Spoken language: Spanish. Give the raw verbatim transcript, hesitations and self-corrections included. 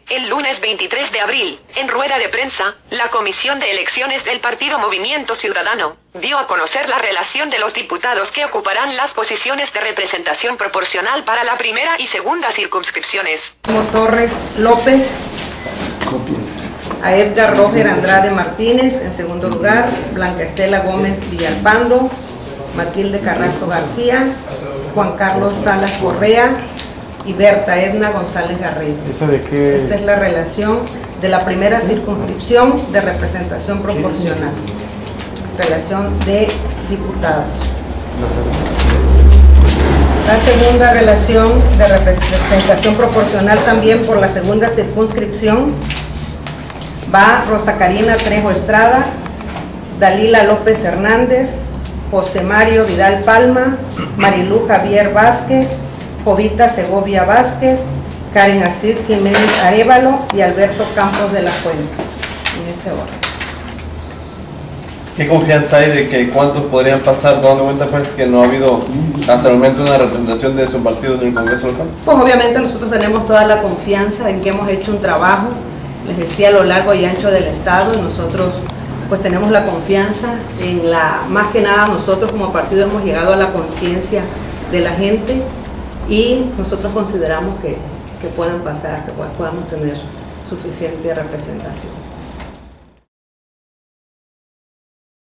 El lunes veintitrés de abril, en rueda de prensa, la Comisión de Elecciones del Partido Movimiento Ciudadano dio a conocer la relación de los diputados que ocuparán las posiciones de representación proporcional para la primera y segunda circunscripciones. Torres López, a Edgar Roger Andrade Martínez en segundo lugar, Blanca Estela Gómez Villalpando, Matilde Carrasco García, Juan Carlos Salas Correa y Berta Edna González Garrido. ¿Esa de qué? Esta es la relación de la primera circunscripción de representación proporcional. Relación de diputados. La segunda relación de representación proporcional también por la segunda circunscripción va Rosa Karina Trejo Estrada, Dalila López Hernández, José Mario Vidal Palma, Marilú Javier Vázquez, Jovita Segovia Vázquez, Karen Astrid Jiménez Arévalo y Alberto Campos de la Fuente, en ese orden. ¿Qué confianza hay de que cuántos podrían pasar, dando cuenta pues que no ha habido hasta el momento una representación de su partido en el Congreso local? Pues obviamente nosotros tenemos toda la confianza en que hemos hecho un trabajo, les decía, a lo largo y ancho del Estado, y nosotros pues tenemos la confianza en la, más que nada nosotros como partido hemos llegado a la conciencia de la gente y nosotros consideramos que, que puedan pasar, que podamos tener suficiente representación.